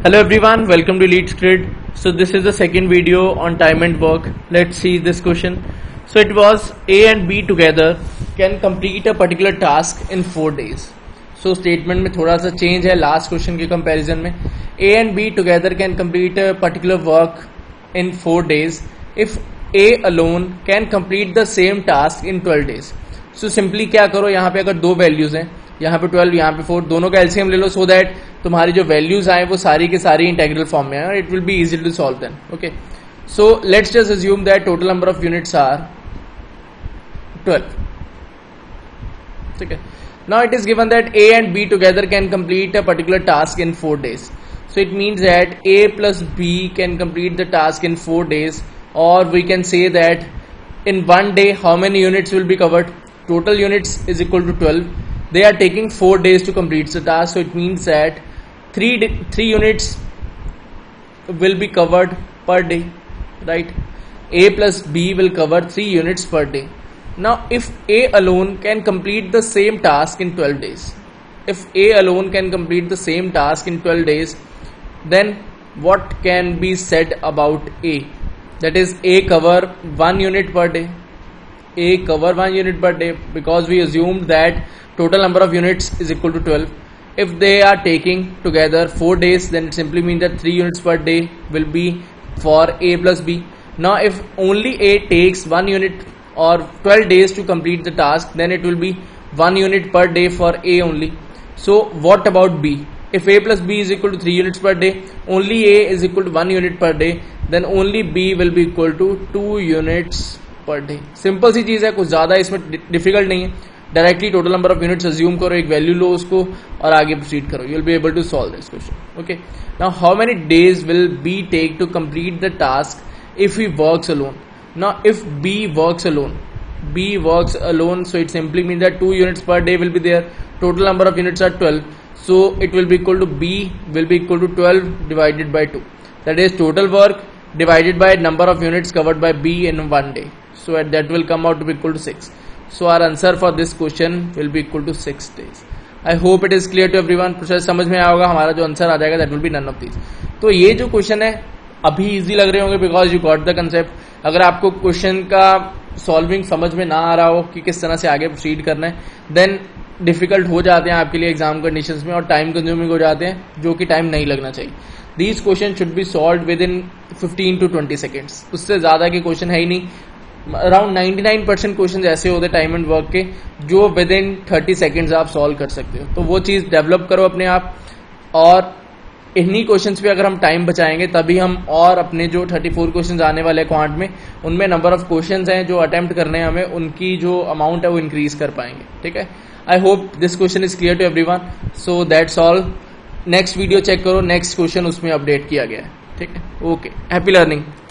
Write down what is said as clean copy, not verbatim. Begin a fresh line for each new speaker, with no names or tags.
Hello everyone, welcome to Leads Grid. So this is the second video on time and work. Let's see this question. So it was A and B together can complete a particular task in 4 days. So statement में थोड़ा सा change है last question के comparison में. A and B together can complete a particular work in 4 days if A alone can complete the same task in 12 days. So simply क्या करो, यहाँ पे अगर दो वैल्यूज हैं, यहाँ पे 12 यहाँ पे 4, दोनों का एलसीएम ले लो सो दैट तुम्हारी जो वैल्यूज आए वो सारी की सारी इंटेग्रल फॉर्म में है. It will be easy to solve then. Okay, so let's just assume that total number of units are 12. ठीक है. Now it is given that A and B together can complete a particular task in 4 days. So it means that A plus B can complete the task in 4 days, or we can say that in 1 day how many units will be covered? Total units is equal to 12. They are taking 4 days to complete the task, so it means that 3 units will be covered per day, right? A plus B will cover 3 units per day. Now if A alone can complete the same task in 12 days, if A alone can complete the same task in 12 days, then what can be said about A? That is, A cover 1 unit per day. A cover 1 unit per day because we assumed that total number of units is equal to 12. If they are taking together 4 days, then it simply means that 3 units per day will be for A plus B. Now if only A takes 1 unit or 12 days to complete the task, then it will be 1 unit per day for A only. So what about B? If A plus B is equal to 3 units per day, only A is equal to 1 unit per day, then only B will be equal to 2 units per day. Simple सी चीज है, कुछ ज्यादा इसमें difficult नहीं है. Directly total number of units assume करो, एक वैल्यू लो उसको और आगे प्रोसीड करो. You will be able to solve this question. Okay, now how many days will be take to complete the task if he works alone? Now if B works alone, so it simply means that 2 units per day will be there. Total number of units are 12, so it will be equal to B will be equal to 12 divided by 2. That is total work divided by number of units covered by B in 1 day. So that will come out to be equal to 6. So our answer for this question will be equal to 6 days. I hope it is clear to everyone. Process समझ में आया होगा. हमारा जो answer आ जाएगा that will be none of these. तो ये जो क्वेश्चन है अभी इजी लग रहे होंगे because you got the concept. अगर आपको क्वेश्चन का सॉल्विंग समझ में ना आ रहा हो कि किस तरह से आगे प्रोसीड करना है, देन डिफिकल्ट हो जाते हैं आपके लिए एग्जाम कंडीशंस में और टाइम कंज्यूमिंग हो जाते हैं, जो कि टाइम नहीं लगना चाहिए. These question should be solve within 15 to 20 seconds. उससे ज्यादा के क्वेश्चन है ही नहीं. अराउंड 99% क्वेश्चन ऐसे होते हैं टाइम एंड वर्क के जो विद इन 30 सेकेंड्स आप सॉल्व कर सकते हो. तो वो चीज डेवलप करो अपने आप, और इन्हीं क्वेश्चंस पे अगर हम टाइम बचाएंगे तभी हम और अपने जो 34 क्वेश्चंस आने वाले हैं क्वांट में, उनमें नंबर ऑफ क्वेश्चंस हैं जो अटेम्प्ट करने हैं हमें, उनकी जो अमाउंट है वो इंक्रीज कर पाएंगे. ठीक है. I hope this question is clear to everyone. So that's all. Next video check करो, नेक्स्ट क्वेश्चन उसमें अपडेट किया गया है. ठीक है. Okay, happy learning.